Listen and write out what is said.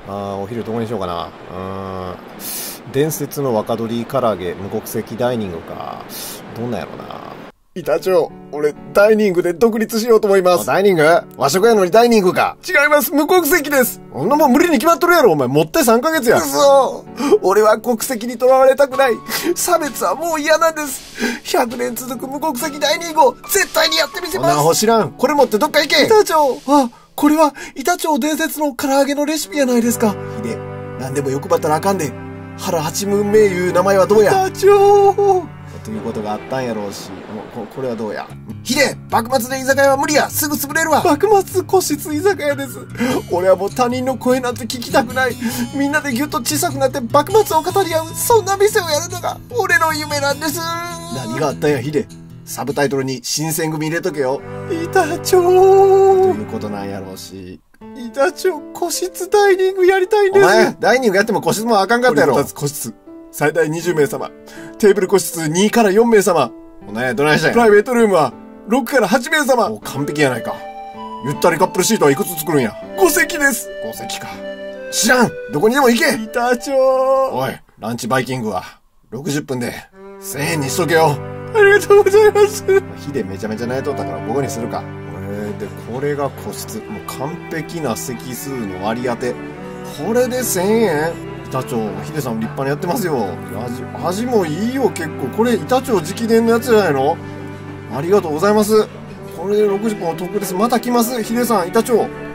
お昼どこにしようかな。伝説の若鶏唐揚げ無国籍ダイニングか。どんなんやろな。 板長、俺、ダイニングで独立しようと思います。 ダイニング和食やのにダイニングか。 違います、無国籍です。 そんなもん無理に決まっとるやろ、お前。もって3ヶ月や。 嘘。俺は国籍にとらわれたくない。差別はもう嫌なんです。100年続く無国籍ダイニングを絶対にやってみせます。 そんなアホ知らん。これ持ってどっか行け。 板長、これは板長伝説の唐揚げのレシピやないですか。 ヒデ、なんでも欲張ったらあかんで。原八分名いう名前はどうや。 板長ということがあったんやろうし、これはどうや。 ヒデ、幕末で居酒屋は無理や。すぐ潰れるわ。幕末個室居酒屋です。俺はもう他人の声なんて聞きたくない。みんなでぎゅっと小さくなって幕末を語り合う、そんな店をやるのが俺の夢なんです。 何があったんや、ヒデ。サブタイトルに新選組入れとけよ。 板長ということなんやろうし。 板長、個室ダイニングやりたいんです。 お前、ダイニングやっても個室もあかんかったやろ。 個室。最大20名様。テーブル個室2から4名様。 お前、どないしたんや。 プライベートルームは6から8名様。 もう完璧やないか。ゆったりカップルシートはいくつ作るんや。 5席です。 5席か。知らん。どこにでも行け。 板長。 おい、ランチバイキングは60分で1000円にしとけよ。 ありがとうございます。 ヒデめちゃめちゃ泣いとったから午後にするか。で、これが個室。もう完璧な席数の割り当て。これで1000円。板長、ヒデさん立派にやってますよ。味もいいよ、結構。これ、板長直伝のやつじゃないの？ありがとうございます。これで60分お得です。また来ます、ヒデさん、板長。